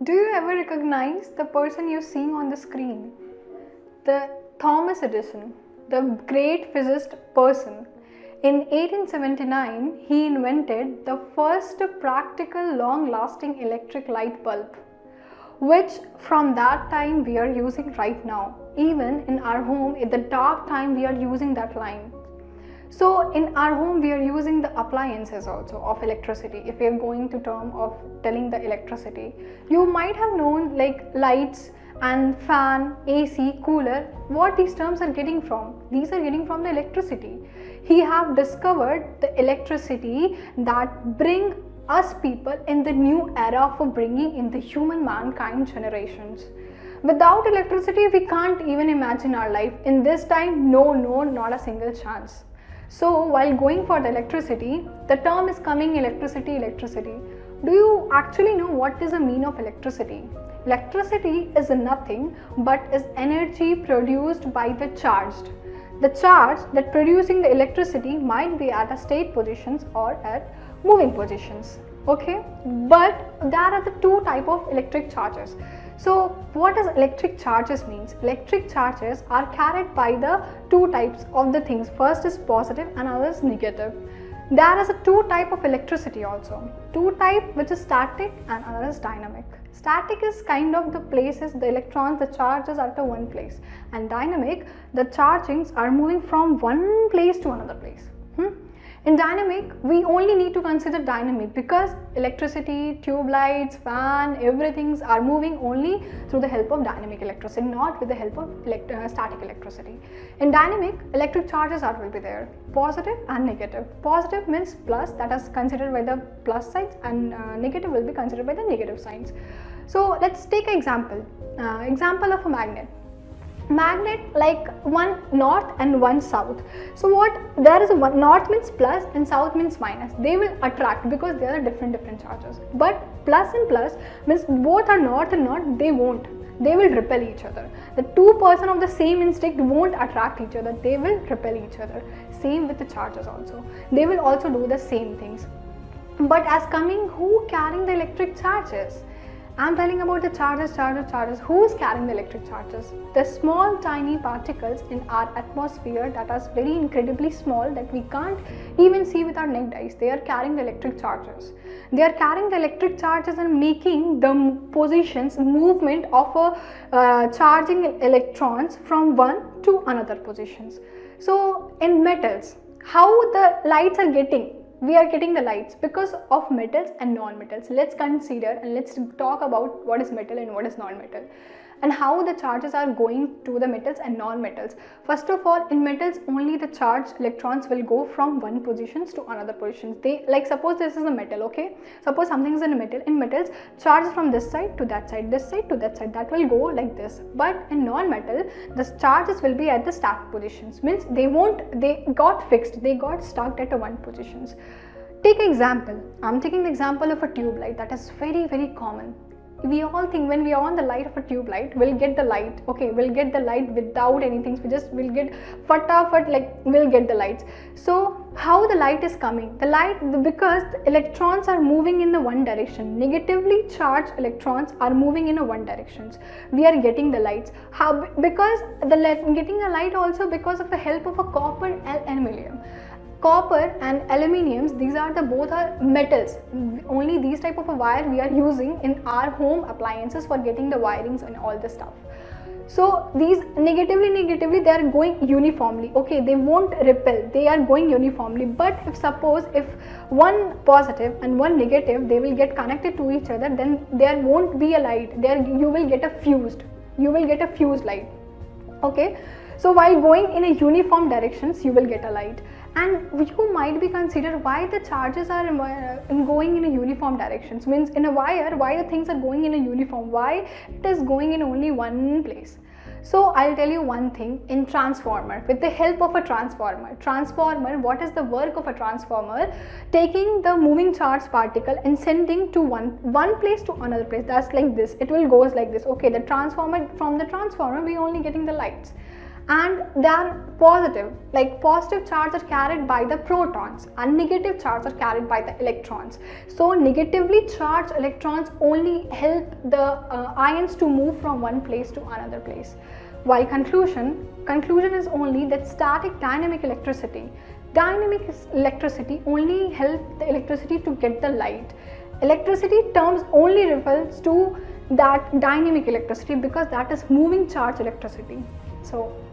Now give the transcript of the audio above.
Do you ever recognize the person you're seeing on the screen? The Thomas Edison, the great physicist person. In 1879, he invented the first practical long-lasting electric light bulb, which from that time we are using right now. Even in our home, in the dark time, we are using that line. So in our home we are using the appliances also of electricity. If we are going to term of telling the electricity, you might have known like lights and fan, AC, cooler, what these terms are getting from. These are getting from the electricity. He have discovered the electricity that bring us people in the new era for bringing in the human mankind generations. Without electricity we can't even imagine our life. In this time, no, not a single chance. So while going for the electricity, the term is coming electricity. Do you actually know what is the meaning of electricity? Electricity is nothing but is energy produced by the charged. The charge that producing the electricity might be at a state positions or at moving positions. Okay, but there are the two type of electric charges. So what does electric charges means? Electric charges are carried by the two types of the things. First is positive and other is negative. There is a two type of electricity also. Two type which is static and other is dynamic. Static is kind of the places the electrons, the charges are at one place, and dynamic, the chargings are moving from one place to another place. In dynamic, we only need to consider dynamic because electricity, tube lights, fan, everything are moving only through the help of dynamic electricity, not with the help of static electricity. In dynamic, electric charges will be there, positive and negative. Positive means plus, that is considered by the plus signs, and negative will be considered by the negative signs. So let's take an example. Example of a magnet. Magnet, like one north and one south. So what there is, one north means plus and south means minus. They will attract because they are different charges. But plus and plus means both are north and north, they won't. They will repel each other. The two person of the same instinct won't attract each other. They will repel each other. Same with the charges also. They will also do the same things. But as coming, who carrying the electric charges? I am telling about the charges. Who is carrying the electric charges? The small tiny particles in our atmosphere that are very incredibly small that we can't even see with our naked eyes. They are carrying the electric charges. They are carrying the electric charges and making the positions, movement of a charging electrons from one to another positions. So in metals, how the lights are getting? We are getting the lights because of metals and non-metals. Let's consider and let's talk about what is metal and what is non-metal and how the charges are going to the metals and non-metals. First of all, in metals only the charged electrons will go from one positions to another positions. They, like suppose this is a metal, okay? Suppose something is in a metal. In metals, charges from this side to that side, this side to that side, that will go like this. But in non-metal, the charges will be at the static positions. Means they got fixed, they got stuck at one positions. Take an example. I'm taking the example of a tube light that is very common. We all think when we are on the light of a tube light, we'll get the light. Okay, we'll get the light without anything. We'll get fatafat, like we'll get the lights. So how the light is coming? The light, because the electrons are moving in the one direction. Negatively charged electrons are moving in a one directions. We are getting the lights. How? Because getting the light also because of the help of a copper and aluminium. Copper and aluminiums, these are both are metals. Only these type of a wire we are using in our home appliances for getting the wirings and all the stuff. So these negatively they are going uniformly. Okay, they won't repel, they are going uniformly. But if one positive and one negative, they will get connected to each other, then there won't be a light. You will get a fused light. Okay, so while going in a uniform directions, you will get a light. And you might be considered why the charges are going in a uniform directions. Means in a wire, why the things are going in a uniform? Why it is going in only one place? So I'll tell you one thing. In transformer, with the help of a transformer, what is the work of a transformer? Taking the moving charge particle and sending to one place to another place. That's like this. It will goes like this. Okay, from the transformer we only getting the lights. and they are positive, like positive charge are carried by the protons and negative charge are carried by the electrons. So negatively charged electrons only help the ions to move from one place to another place. While conclusion is only that static dynamic electricity only help the electricity to get the light. Electricity terms only refers to that dynamic electricity because that is moving charge electricity. So